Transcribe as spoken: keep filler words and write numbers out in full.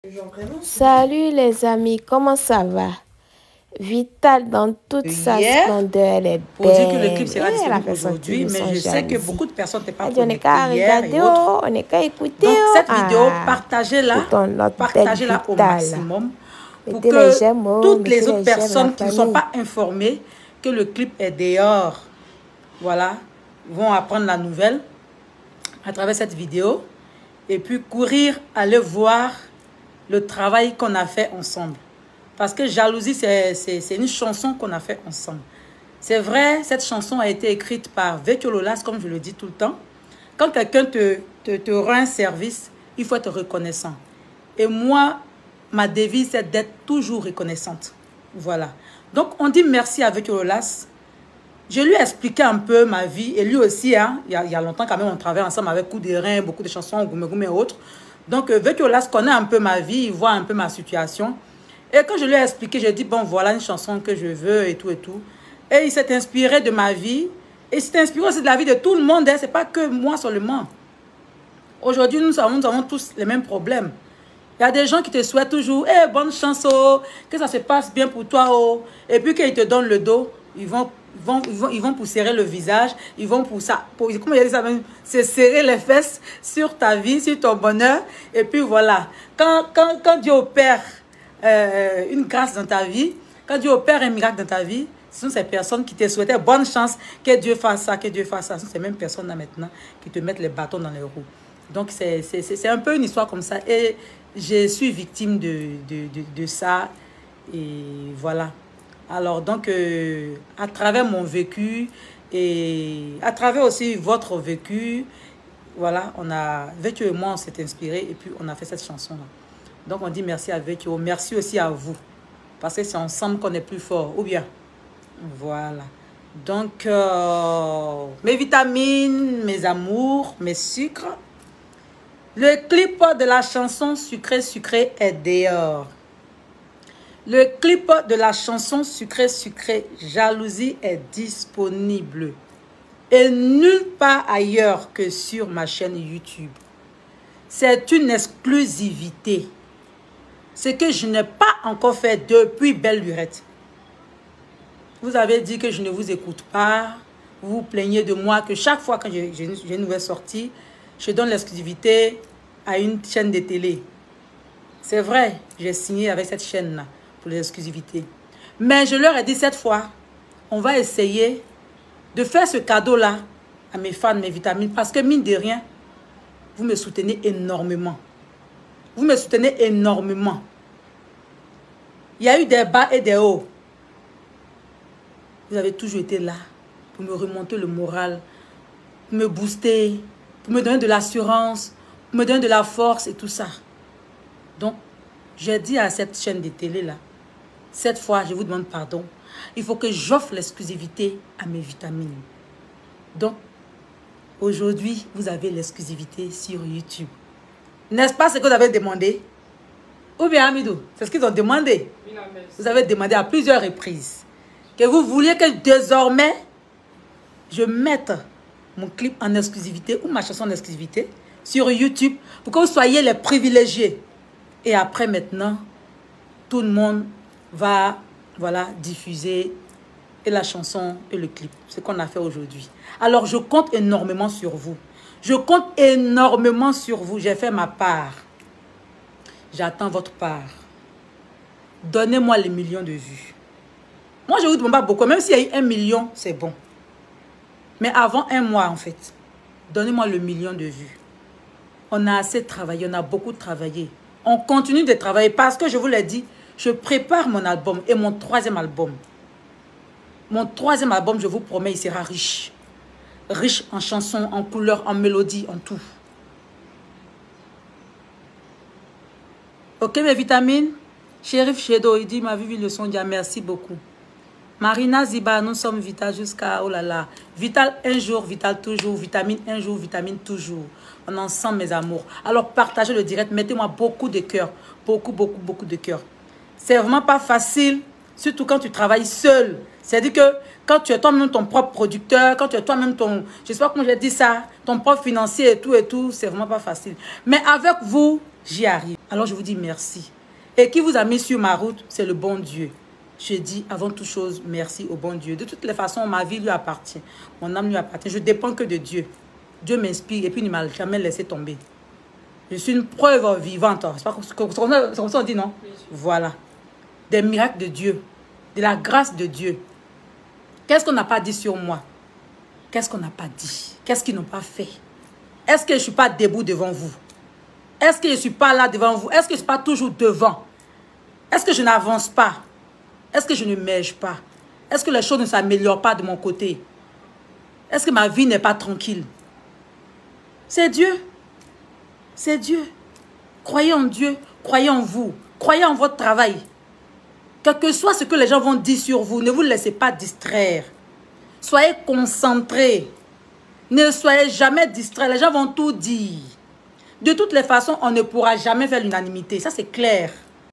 Salut les amis, comment ça va? Vital dans toute sa Hier, splendeur, elle est pour dire que belle. le clip sera Eh, la disponible personne qui aujourd'hui, me mais sent je sais que jalousie. beaucoup de personnes n'étaient pas Elle dit, on n'est connectées qu'à hier regarder, et autres. oh, on n'est qu'à écouter. Donc Oh. cette vidéo, Ah, partagez-la, écoutons notre belle partagez-la au Vital. maximum pour Mettez les que j'aime, oh, toutes mettez les autres les j'aime, la personnes qui ne sont famille. pas informées que le clip est dehors, voilà, vont apprendre la nouvelle à travers cette vidéo et puis courir, aller voir le travail qu'on a fait ensemble. Parce que Jalousie, c'est une chanson qu'on a fait ensemble. C'est vrai, cette chanson a été écrite par Vecchio Lolas, comme je le dis tout le temps. Quand quelqu'un te, te, te rend un service, il faut être reconnaissant. Et moi, ma devise, c'est d'être toujours reconnaissante. Voilà. Donc, on dit merci à Vecchio Lolas. Je lui ai expliqué un peu ma vie. Et lui aussi, hein, il, y a, il y a longtemps quand même, on travaille ensemble avec Coup de Rein, beaucoup de chansons, Goumé Goumé et autres. Donc, Vecchio Lolas connaît un peu ma vie, il voit un peu ma situation. Et quand je lui ai expliqué, j'ai dit, bon, voilà une chanson que je veux et tout et tout. Et il s'est inspiré de ma vie. Et il s'est inspiré aussi de la vie de tout le monde. Hein. Ce n'est pas que moi seulement. Aujourd'hui, nous avons, nous avons tous les mêmes problèmes. Il y a des gens qui te souhaitent toujours, hey, bonne chance, oh, que ça se passe bien pour toi. Oh. Et puis qu'ils te donnent le dos, ils vont, ils vont, ils vont, ils vont pour serrer le visage. Ils vont pour ça, pour, comment il dit ça même, c'est serrer les fesses sur ta vie, sur ton bonheur. Et puis voilà. Quand, quand, quand Dieu opère Euh, une grâce dans ta vie, quand Dieu opère un miracle dans ta vie, ce sont ces personnes qui te souhaitaient bonne chance, que Dieu fasse ça, que Dieu fasse ça. Ce sont ces mêmes personnes-là maintenant qui te mettent les bâtons dans les roues. Donc, c'est un peu une histoire comme ça. Et je suis victime de, de, de, de ça. Et voilà. Alors, donc, euh, à travers mon vécu et à travers aussi votre vécu, voilà, on a, Vecchio et moi, on s'est inspirés et puis on a fait cette chanson-là. Donc, on dit merci à Vecchio. Merci aussi à vous. Parce que c'est ensemble qu'on est plus fort. Ou bien, voilà. Donc, euh, mes vitamines, mes amours, mes sucres. Le clip de la chanson Sucré Sucré est dehors. Le clip de la chanson Sucré Sucré Jalousie est disponible. Et nulle part ailleurs que sur ma chaîne YouTube. C'est une exclusivité. Ce que je n'ai pas encore fait depuis Belle Lurette. Vous avez dit que je ne vous écoute pas. Vous vous plaignez de moi que chaque fois que j'ai une nouvelle sortie, je donne l'exclusivité à une chaîne de télé. C'est vrai, j'ai signé avec cette chaîne-là pour les exclusivités. Mais je leur ai dit cette fois, on va essayer de faire ce cadeau-là à mes fans, mes vitamines, parce que mine de rien, vous me soutenez énormément. Vous me soutenez énormément. Il y a eu des bas et des hauts. Vous avez toujours été là pour me remonter le moral, pour me booster, pour me donner de l'assurance, pour me donner de la force et tout ça. Donc, j'ai dit à cette chaîne de télé-là, cette fois, je vous demande pardon. Il faut que j'offre l'exclusivité à mes vitamines. Donc, aujourd'hui, vous avez l'exclusivité sur YouTube. N'est-ce pas ce que vous avez demandé? Ou bien, Amidou, c'est ce qu'ils ont demandé. Vous avez demandé à plusieurs reprises que vous vouliez que désormais, je mette mon clip en exclusivité ou ma chanson en exclusivité sur YouTube pour que vous soyez les privilégiés. Et après, maintenant, tout le monde va, voilà, diffuser et la chanson et le clip. Ce qu'on a fait aujourd'hui. Alors, je compte énormément sur vous. Je compte énormément sur vous. J'ai fait ma part. J'attends votre part. Donnez-moi les millions de vues. Moi, je ne vous demande pas beaucoup. Même s'il y a eu un million, c'est bon. Mais avant un mois, en fait, donnez-moi le million de vues. On a assez travaillé. On a beaucoup travaillé. On continue de travailler parce que je vous l'ai dit, je prépare mon album et mon troisième album. Mon troisième album, je vous promets, il sera riche. Riche en chansons, en couleurs, en mélodies, en tout. Ok, mes vitamines. Chérif Chedo, il dit, ma vie, le son, dia, merci beaucoup. Marina Ziba, nous sommes Vital jusqu'à, oh là là. Vital un jour, Vital toujours. Vitamine un jour, vitamine toujours. On est ensemble, mes amours. Alors, partagez le direct. Mettez-moi beaucoup de cœur. Beaucoup, beaucoup, beaucoup de cœur. C'est vraiment pas facile, surtout quand tu travailles seul. C'est-à-dire que quand tu es toi-même ton propre producteur, quand tu es toi-même ton, je sais pas comment j'ai dit ça, ton propre financier et tout et tout, c'est vraiment pas facile. Mais avec vous, j'y arrive. Alors je vous dis merci. Et qui vous a mis sur ma route, c'est le bon Dieu. Je dis avant toute chose, merci au bon Dieu. De toutes les façons, ma vie lui appartient. Mon âme lui appartient. Je dépends que de Dieu. Dieu m'inspire et puis il ne m'a jamais laissé tomber. Je suis une preuve vivante. C'est pas comme ça qu'on dit, non? Voilà. Des miracles de Dieu. De la grâce de Dieu. Qu'est-ce qu'on n'a pas dit sur moi? Qu'est-ce qu'on n'a pas dit? Qu'est-ce qu'ils n'ont pas fait? Est-ce que je ne suis pas debout devant vous? Est-ce que je ne suis pas là devant vous? Est-ce que je ne suis pas toujours devant? Est-ce que je n'avance pas? Est-ce que je ne m'ège pas? Est-ce que les choses ne s'améliorent pas de mon côté? Est-ce que ma vie n'est pas tranquille? C'est Dieu. C'est Dieu. Croyez en Dieu. Croyez en vous. Croyez en votre travail. Quel que soit ce que les gens vont dire sur vous, ne vous laissez pas distraire. Soyez concentrés. Ne soyez jamais distraits. Les gens vont tout dire. De toutes les façons, on ne pourra jamais faire l'unanimité. Ça, c'est clair.